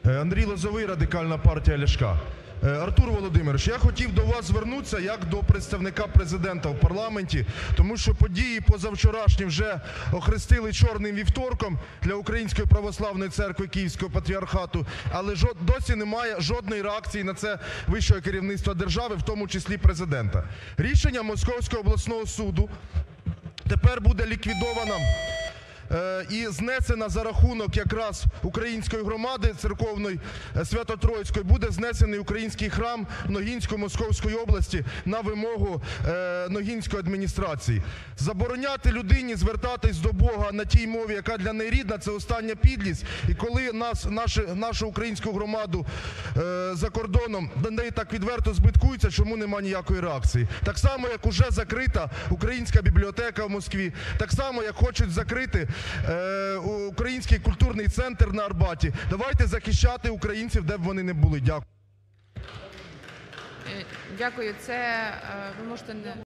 Андрій Лозовий, Радикальна партія Ляшка. Артур Володимирович, я хотів до вас звернутися як до представника Президента в парламенті, тому що події позавчорашні вже охрестили Чорним вівторком для Української Православної Церкви Київського Патріархату, але досі немає жодної реакції на це вищого керівництва держави, в тому числі Президента. Рішення Московського обласного суду тепер буде ліквідовано і знесена за рахунок якраз української громади церковної Свято-Троїцької, буде знесений український храм в Ногінську Московської області на вимогу Ногінської адміністрації. Забороняти людині звертатись до Бога на тій мові, яка для неї рідна, це остання підлість. І коли нашу українську громаду за кордоном до неї так відверто збиткуються, чому немає ніякої реакції? Так само, як уже закрита українська бібліотека в Москві, так само, як хочуть закрити Український культурний центр на Арбаті. Давайте захищати українців, де б вони не були. Дякую. Дякую. Це ви можете не